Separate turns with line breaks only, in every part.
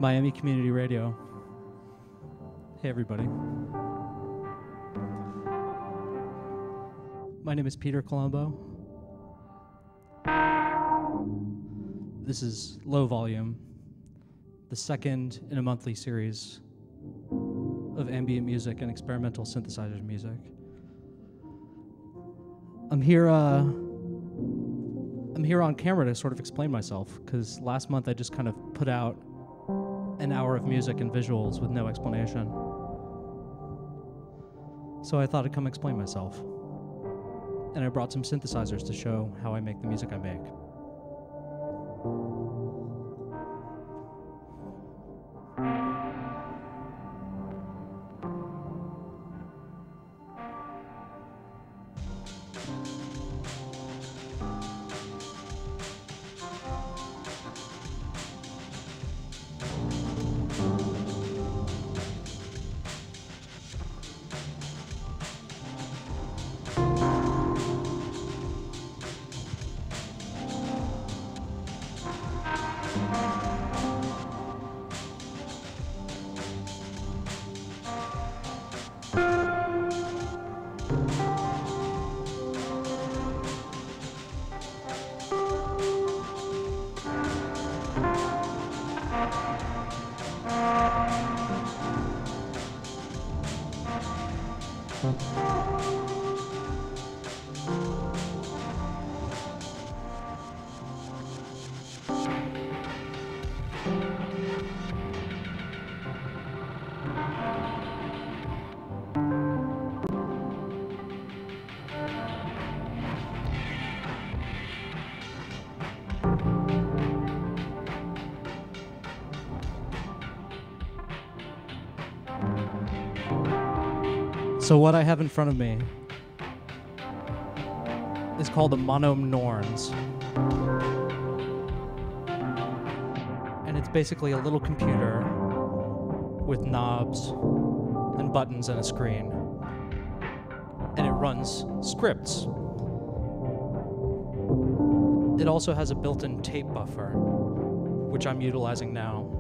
Miami Community Radio. Hey, everybody. My name is Peter Colombo. This is Low Volume, the second in a monthly series of ambient music and experimental synthesizer music. I'm here on camera to sort of explain myself, because last month I just kind of put out an hour of music and visuals with no explanation. So I thought I'd come explain myself. And I brought some synthesizers to show how I make the music I make. So what I have in front of me is called a Monome Norns. And it's basically a little computer with knobs and buttons and a screen. And it runs scripts. It also has a built-in tape buffer, which I'm utilizing now.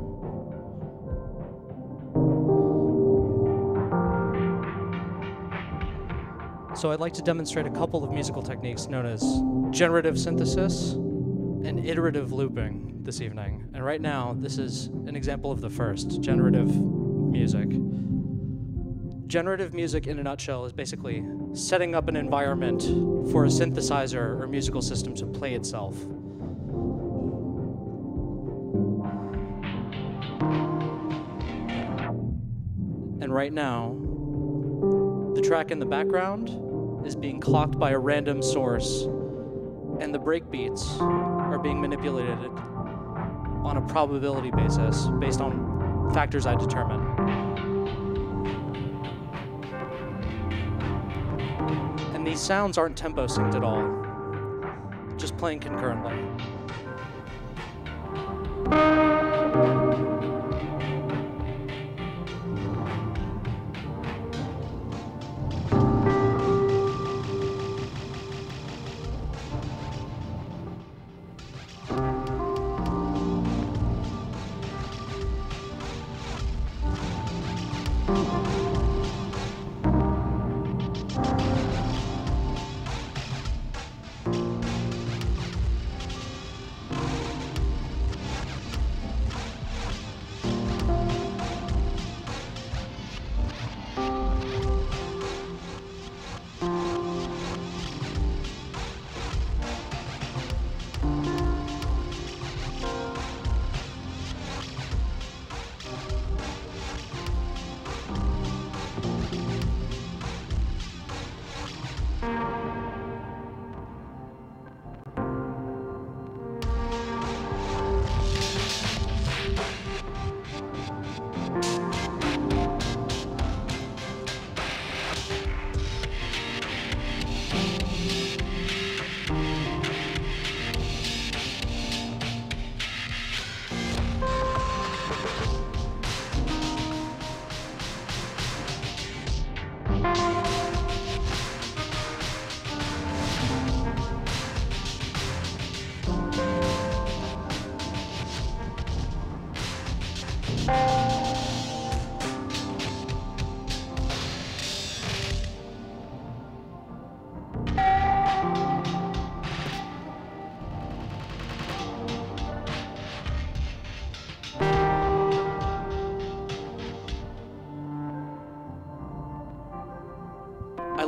So I'd like to demonstrate a couple of musical techniques known as generative synthesis and iterative looping this evening. And right now, this is an example of the first, generative music. Generative music, in a nutshell, is basically setting up an environment for a synthesizer or musical system to play itself. And right now, the track in the background is being clocked by a random source, and the breakbeats are being manipulated on a probability basis based on factors I determine. And these sounds aren't tempo synced at all, just playing concurrently.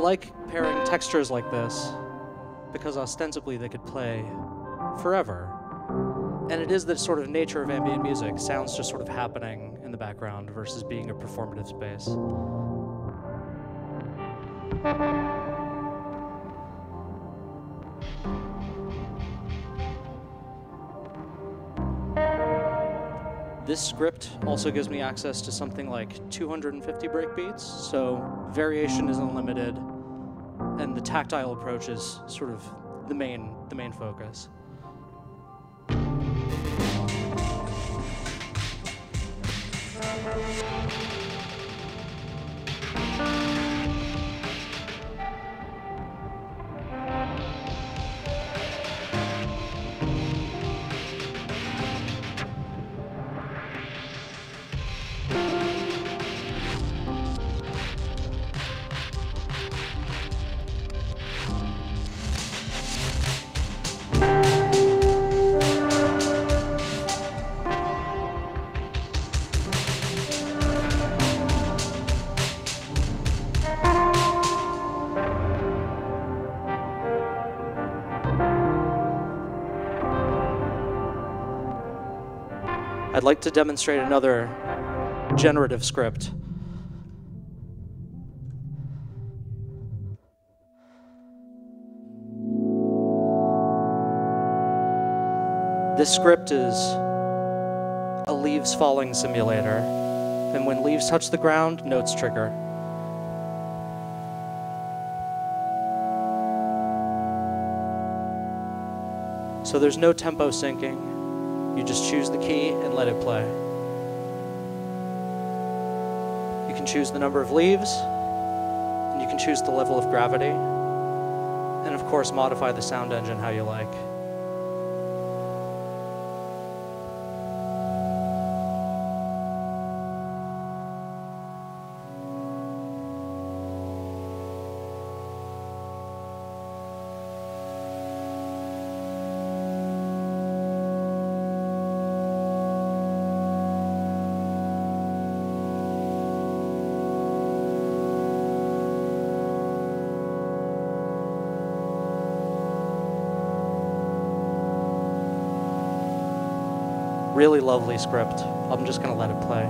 like pairing textures like this because ostensibly they could play forever. And it is the sort of nature of ambient music, sounds just sort of happening in the background versus being a performative space. This script also gives me access to something like 250 breakbeats, so variation is unlimited, and the tactile approach is sort of the main focus. I'd like to demonstrate another generative script. This script is a leaves falling simulator, and when leaves touch the ground, notes trigger. So there's no tempo syncing. You just choose the key and let it play. You can choose the number of leaves, and you can choose the level of gravity, and of course modify the sound engine how you like. Really lovely script. I'm just gonna let it play.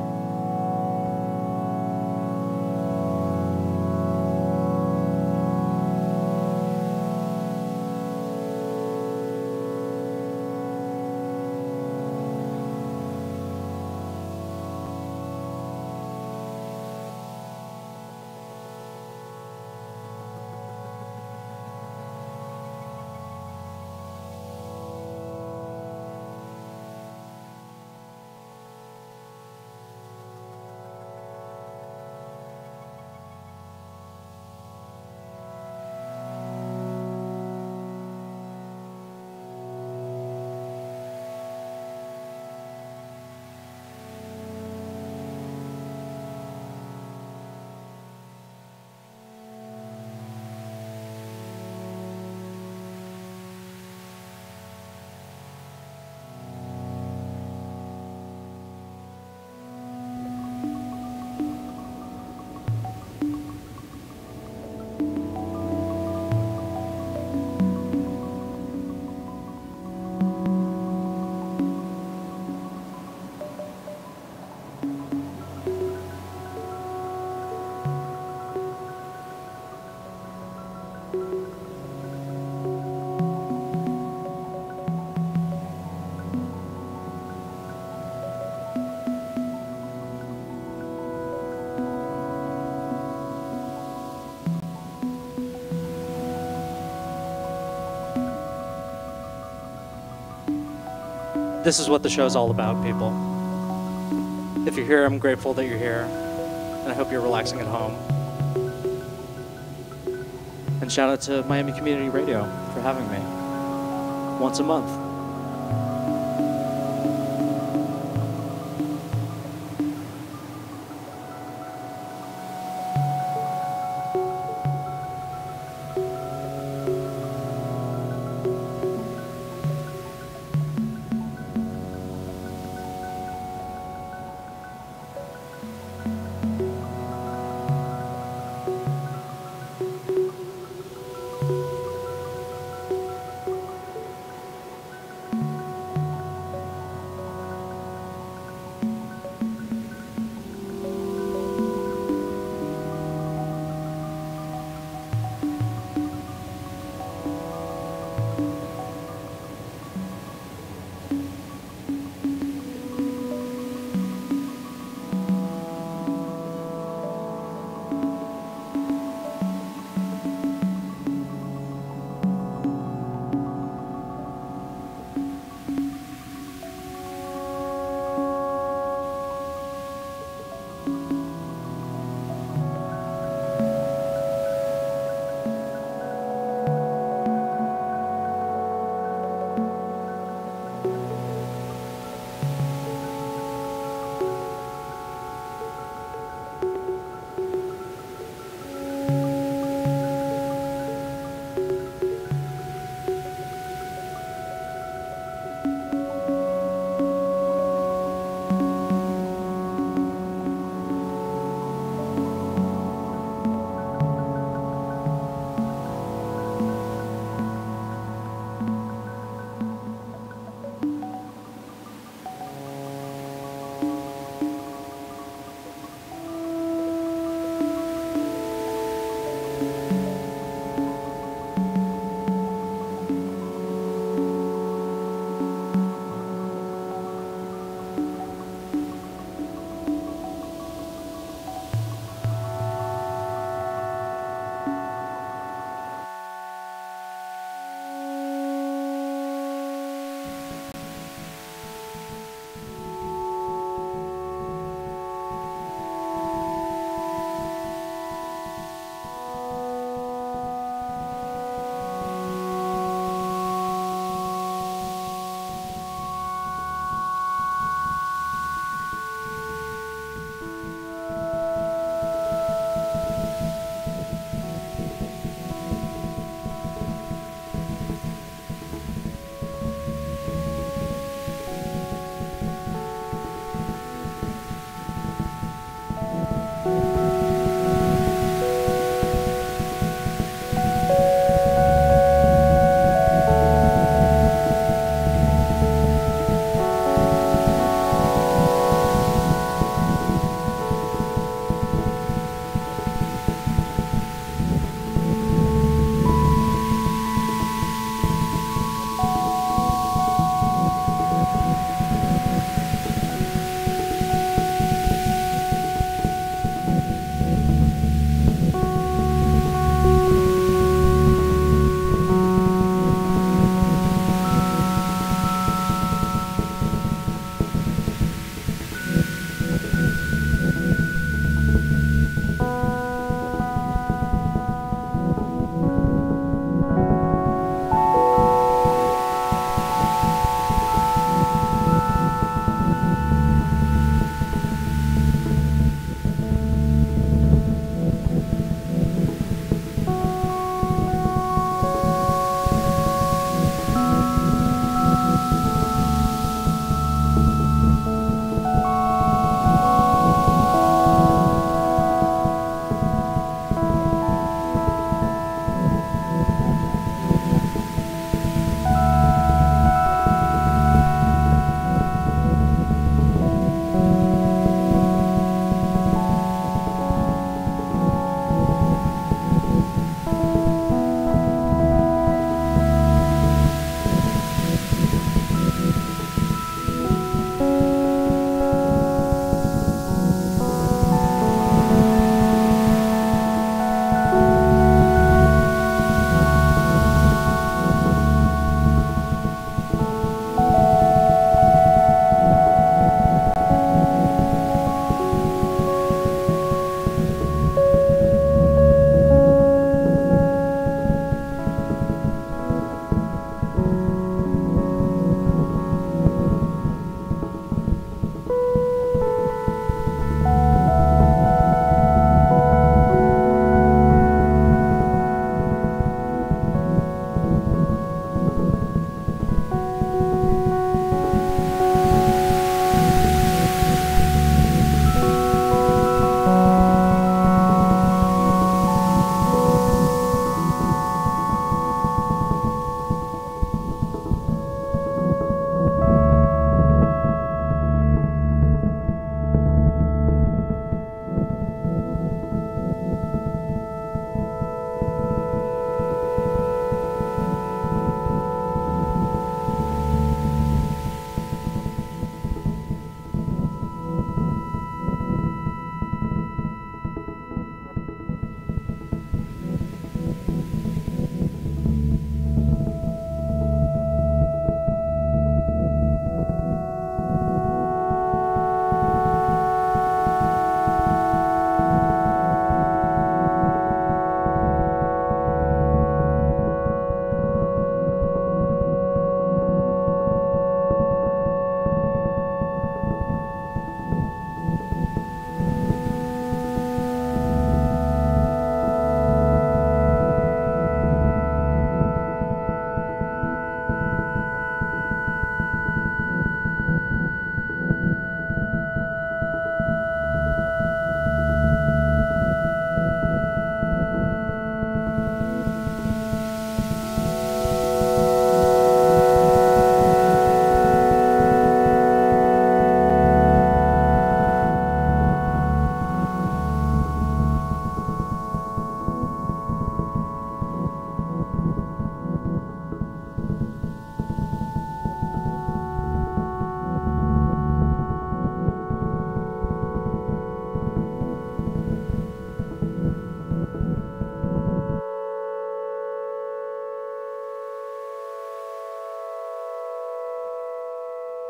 This is what the show's all about, people. If you're here, I'm grateful that you're here, and I hope you're relaxing at home. And shout out to Miami Community Radio for having me once a month.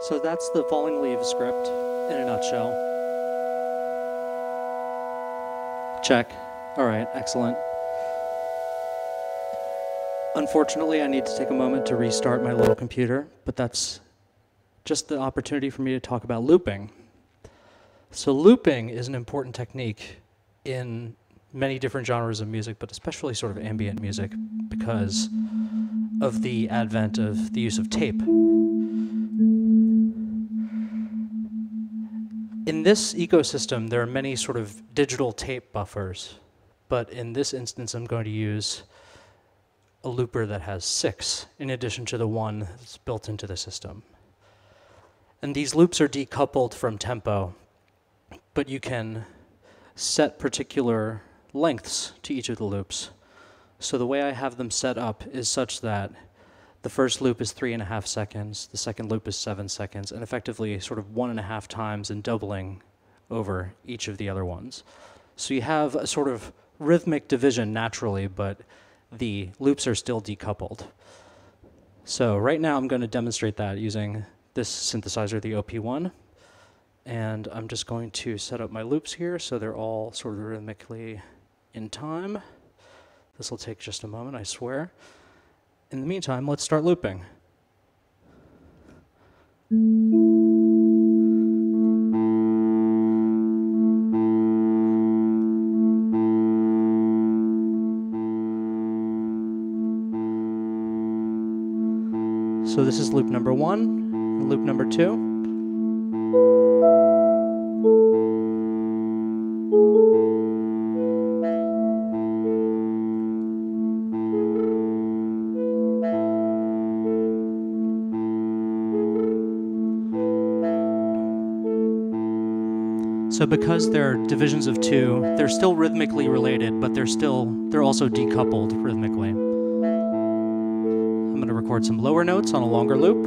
So that's the Falling Leaves script in a nutshell. Check. All right, excellent. Unfortunately, I need to take a moment to restart my little computer, but that's just the opportunity for me to talk about looping. So looping is an important technique in many different genres of music, but especially sort of ambient music, because of the advent of the use of tape. In this ecosystem, there are many sort of digital tape buffers, but in this instance, I'm going to use a looper that has 6, in addition to the one that's built into the system. And these loops are decoupled from tempo, but you can set particular lengths to each of the loops. So the way I have them set up is such that the first loop is 3.5 seconds, the second loop is 7 seconds, and effectively sort of 1.5 times and doubling over each of the other ones. So you have a sort of rhythmic division naturally, but the loops are still decoupled. So right now I'm going to demonstrate that using this synthesizer, the OP1, and I'm just going to set up my loops here so they're all sort of rhythmically in time. This will take just a moment, I swear. In the meantime, let's start looping. So this is loop number 1, and loop number 2. So because they're divisions of 2, they're still rhythmically related, but they're also decoupled rhythmically. I'm going to record some lower notes on a longer loop.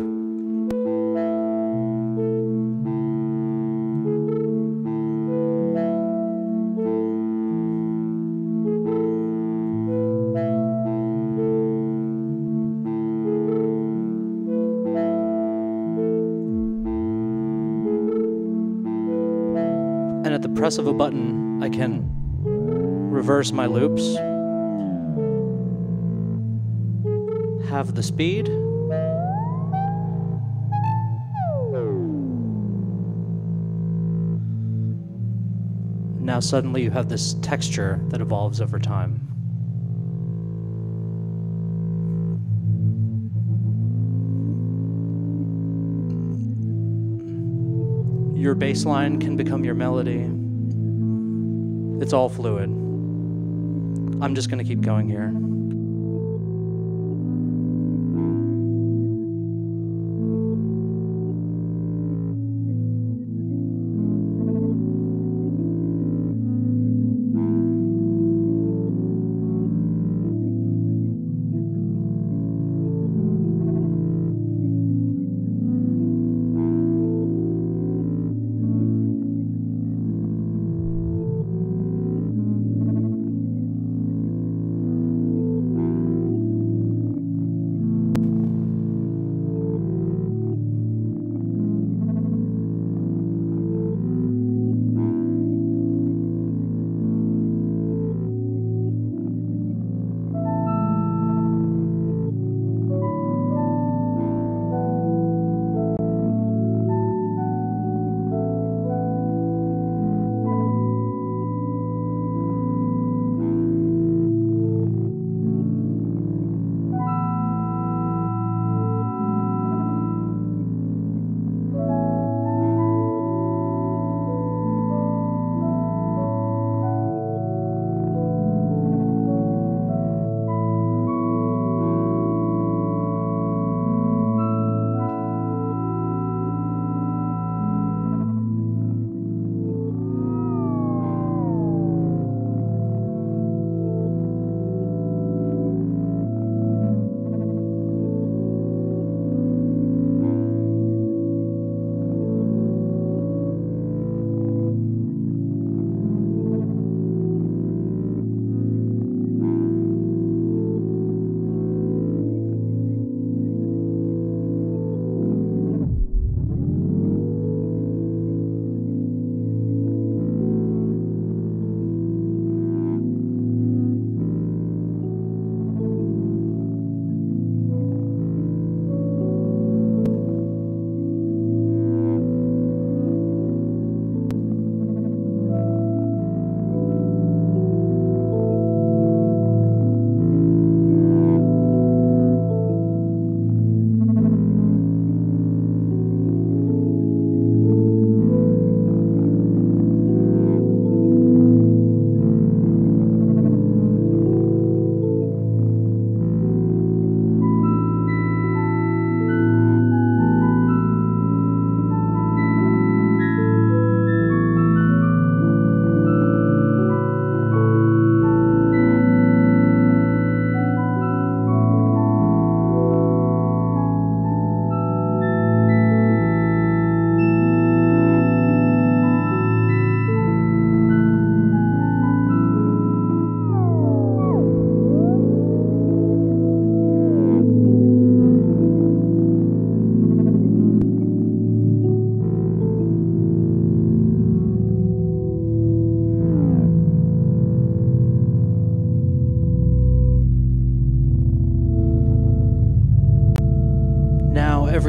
And at the press of a button, I can reverse my loops, have the speed, now suddenly you have this texture that evolves over time. Your bass line can become your melody. It's all fluid. I'm just going to keep going here.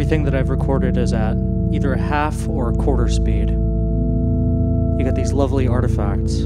everything that I've recorded is at either a half or a quarter speed. You get these lovely artifacts.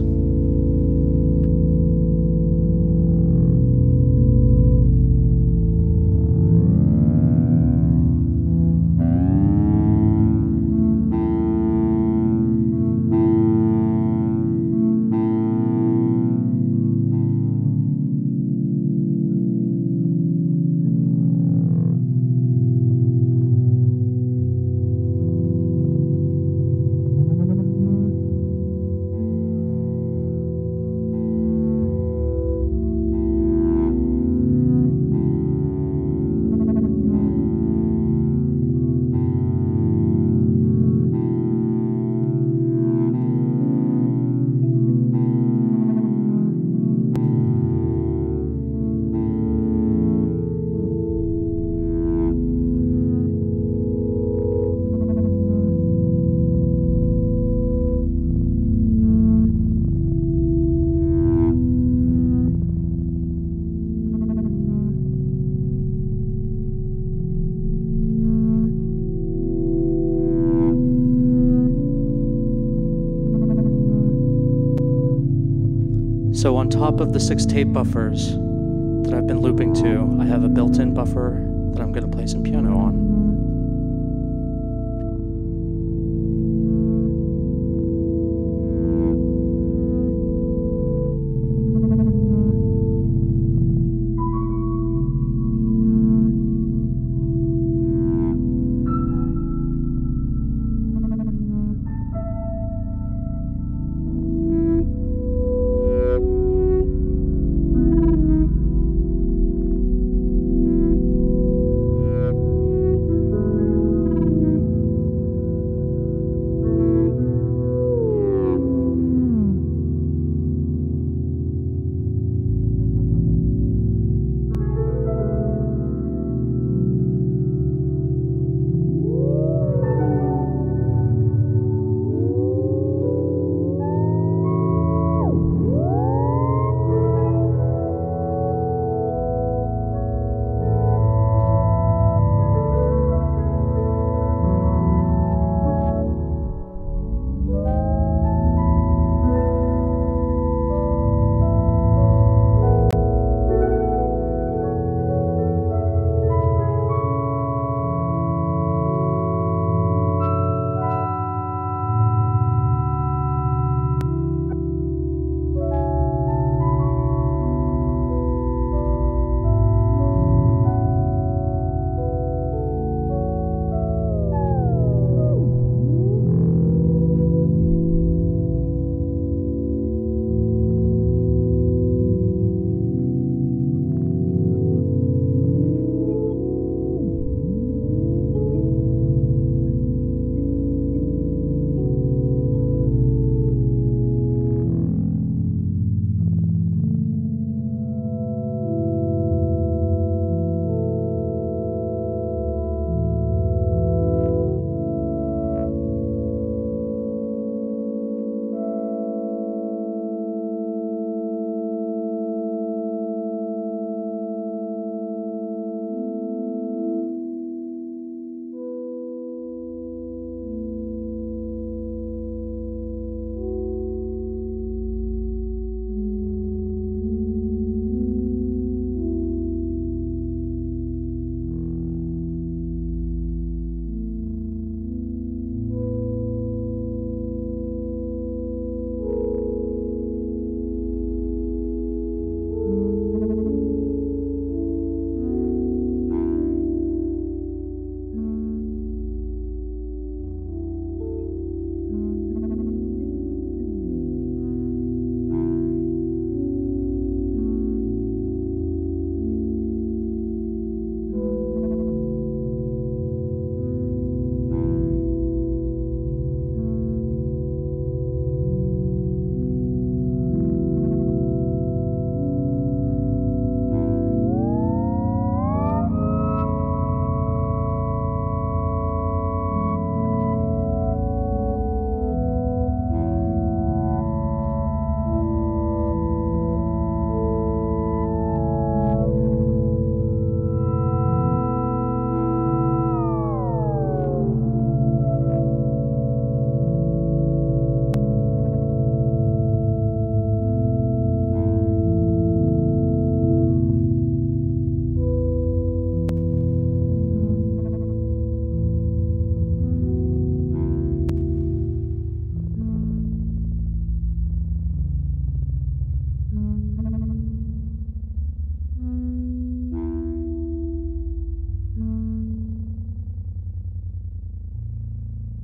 So on top of the 6 tape buffers that I've been looping to, I have a built-in buffer that I'm going to play some piano on.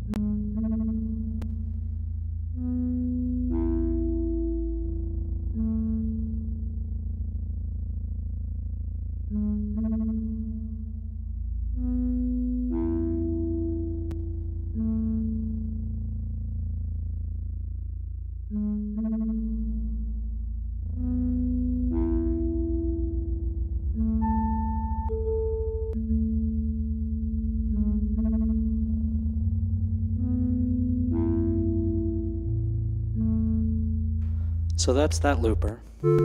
So that's that looper.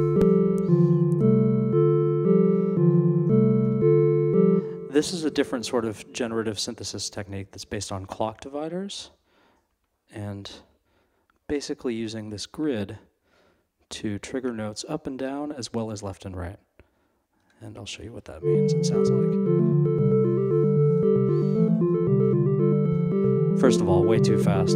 This is a different sort of generative synthesis technique that's based on clock dividers and basically using this grid to trigger notes up and down as well as left and right. And I'll show you what that means and sounds like. First of all, way too fast.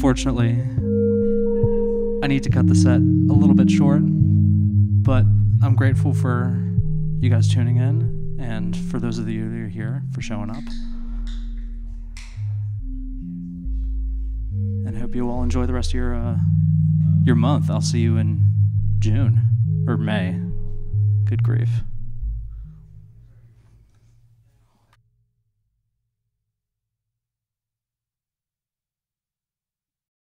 unfortunately, I need to cut the set a little bit short, but I'm grateful for you guys tuning in, and for those of you that are here for showing up. And I hope you all enjoy the rest of your month. I'll see you in June or May. Good grief.